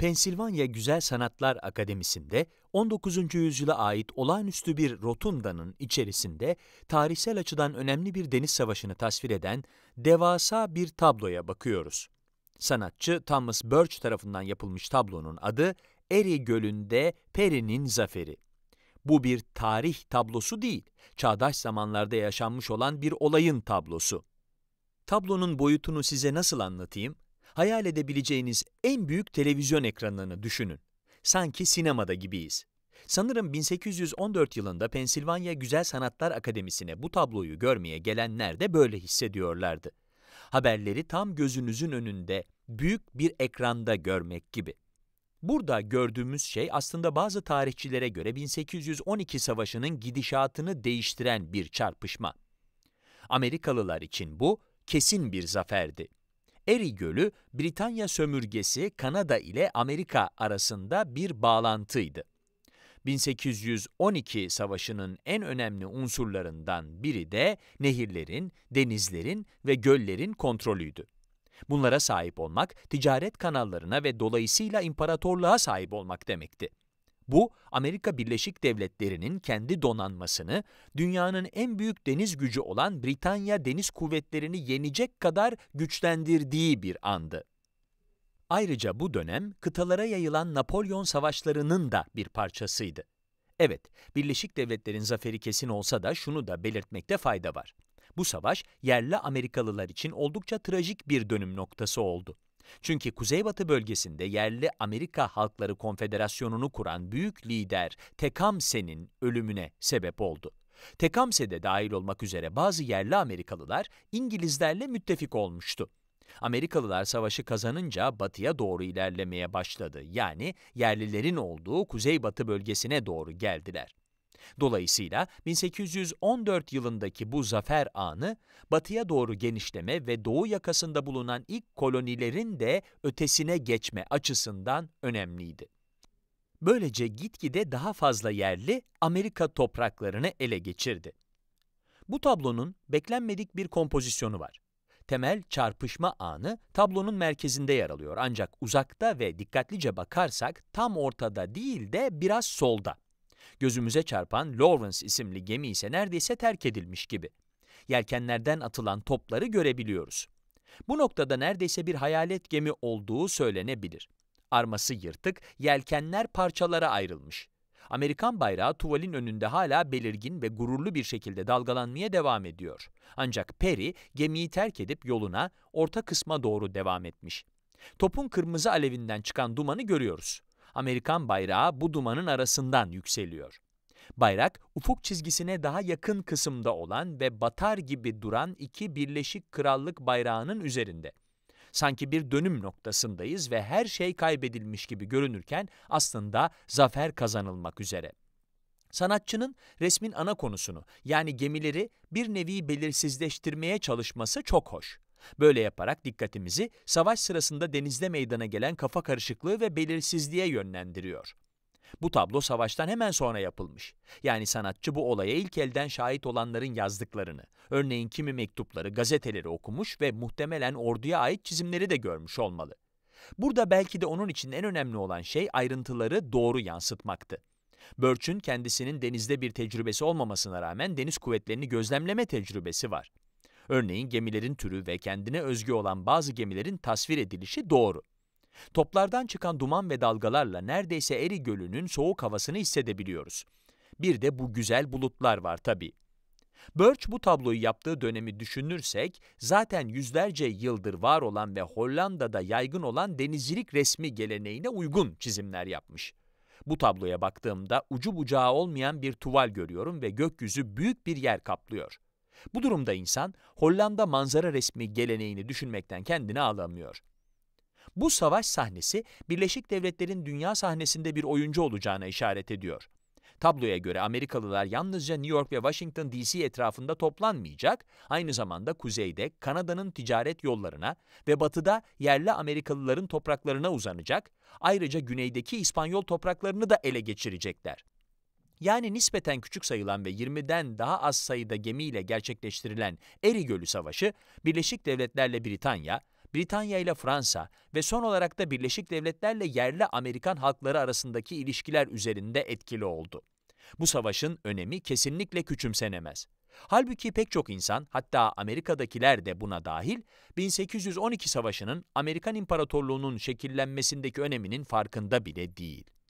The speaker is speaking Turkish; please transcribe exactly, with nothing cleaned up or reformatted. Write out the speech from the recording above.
Pensilvanya Güzel Sanatlar Akademisi'nde on dokuzuncu yüzyıla ait olağanüstü bir rotundanın içerisinde tarihsel açıdan önemli bir deniz savaşını tasvir eden devasa bir tabloya bakıyoruz. Sanatçı Thomas Birch tarafından yapılmış tablonun adı Erie Gölü'nde Perry'nin Zaferi. Bu bir tarih tablosu değil, çağdaş zamanlarda yaşanmış olan bir olayın tablosu. Tablonun boyutunu size nasıl anlatayım? Hayal edebileceğiniz en büyük televizyon ekranını düşünün. Sanki sinemada gibiyiz. Sanırım bin sekiz yüz on dört yılında Pensilvanya Güzel Sanatlar Akademisi'ne bu tabloyu görmeye gelenler de böyle hissediyorlardı. Haberleri tam gözünüzün önünde, büyük bir ekranda görmek gibi. Burada gördüğümüz şey aslında bazı tarihçilere göre bin sekiz yüz on iki Savaşı'nın gidişatını değiştiren bir çarpışma. Amerikalılar için bu kesin bir zaferdi. Erie Gölü, Britanya sömürgesi Kanada ile Amerika arasında bir bağlantıydı. bin sekiz yüz on iki Savaşı'nın en önemli unsurlarından biri de nehirlerin, denizlerin ve göllerin kontrolüydü. Bunlara sahip olmak, ticaret kanallarına ve dolayısıyla imparatorluğa sahip olmak demekti. Bu, Amerika Birleşik Devletleri'nin kendi donanmasını, dünyanın en büyük deniz gücü olan Britanya Deniz Kuvvetleri'ni yenecek kadar güçlendirdiği bir andı. Ayrıca bu dönem, kıtalara yayılan Napolyon savaşlarının da bir parçasıydı. Evet, Birleşik Devletler'in zaferi kesin olsa da şunu da belirtmekte fayda var. Bu savaş, yerli Amerikalılar için oldukça trajik bir dönüm noktası oldu. Çünkü Kuzeybatı bölgesinde yerli Amerika Halkları Konfederasyonu'nu kuran büyük lider Tecumseh'nin ölümüne sebep oldu. Tecumseh de dahil olmak üzere bazı yerli Amerikalılar İngilizlerle müttefik olmuştu. Amerikalılar savaşı kazanınca batıya doğru ilerlemeye başladı. Yani yerlilerin olduğu Kuzeybatı bölgesine doğru geldiler. Dolayısıyla bin sekiz yüz on dört yılındaki bu zafer anı, batıya doğru genişleme ve doğu yakasında bulunan ilk kolonilerin de ötesine geçme açısından önemliydi. Böylece gitgide daha fazla yerli Amerika topraklarını ele geçirdi. Bu tablonun beklenmedik bir kompozisyonu var. Temel çarpışma anı tablonun merkezinde yer alıyor, ancak uzakta ve dikkatlice bakarsak tam ortada değil de biraz solda. Gözümüze çarpan Lawrence isimli gemi ise neredeyse terk edilmiş gibi. Yelkenlerden atılan topları görebiliyoruz. Bu noktada neredeyse bir hayalet gemi olduğu söylenebilir. Arması yırtık, yelkenler parçalara ayrılmış. Amerikan bayrağı tuvalin önünde hala belirgin ve gururlu bir şekilde dalgalanmaya devam ediyor. Ancak Perry gemiyi terk edip yoluna orta kısma doğru devam etmiş. Topun kırmızı alevinden çıkan dumanı görüyoruz. Amerikan bayrağı bu dumanın arasından yükseliyor. Bayrak, ufuk çizgisine daha yakın kısımda olan ve batar gibi duran iki Birleşik Krallık bayrağının üzerinde. Sanki bir dönüm noktasındayız ve her şey kaybedilmiş gibi görünürken aslında zafer kazanılmak üzere. Sanatçının resmin ana konusunu, yani gemileri bir nevi belirsizleştirmeye çalışması çok hoş. Böyle yaparak dikkatimizi savaş sırasında denizde meydana gelen kafa karışıklığı ve belirsizliğe yönlendiriyor. Bu tablo savaştan hemen sonra yapılmış. Yani sanatçı bu olaya ilk elden şahit olanların yazdıklarını, örneğin kimi mektupları, gazeteleri okumuş ve muhtemelen orduya ait çizimleri de görmüş olmalı. Burada belki de onun için en önemli olan şey ayrıntıları doğru yansıtmaktı. Birch'ün kendisinin denizde bir tecrübesi olmamasına rağmen deniz kuvvetlerini gözlemleme tecrübesi var. Örneğin gemilerin türü ve kendine özgü olan bazı gemilerin tasvir edilişi doğru. Toplardan çıkan duman ve dalgalarla neredeyse Erie Gölü'nün soğuk havasını hissedebiliyoruz. Bir de bu güzel bulutlar var tabii. Birch bu tabloyu yaptığı dönemi düşünürsek, zaten yüzlerce yıldır var olan ve Hollanda'da yaygın olan denizcilik resmi geleneğine uygun çizimler yapmış. Bu tabloya baktığımda ucu bucağı olmayan bir tuval görüyorum ve gökyüzü büyük bir yer kaplıyor. Bu durumda insan, Hollanda manzara resmi geleneğini düşünmekten kendini alamıyor. Bu savaş sahnesi, Birleşik Devletler'in dünya sahnesinde bir oyuncu olacağına işaret ediyor. Tabloya göre Amerikalılar yalnızca New York ve Washington D C etrafında toplanmayacak, aynı zamanda kuzeyde Kanada'nın ticaret yollarına ve batıda yerli Amerikalıların topraklarına uzanacak, ayrıca güneydeki İspanyol topraklarını da ele geçirecekler. Yani nispeten küçük sayılan ve yirmiden daha az sayıda gemiyle gerçekleştirilen Erie Gölü Savaşı, Birleşik Devletler'le Britanya, Britanya ile Fransa ve son olarak da Birleşik Devletler'le yerli Amerikan halkları arasındaki ilişkiler üzerinde etkili oldu. Bu savaşın önemi kesinlikle küçümsenemez. Halbuki pek çok insan, hatta Amerika'dakiler de buna dahil, bin sekiz yüz on iki Savaşı'nın Amerikan İmparatorluğu'nun şekillenmesindeki öneminin farkında bile değil.